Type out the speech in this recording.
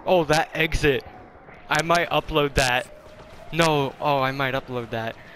Oh, that exit. I might upload that. No, oh, I might upload that.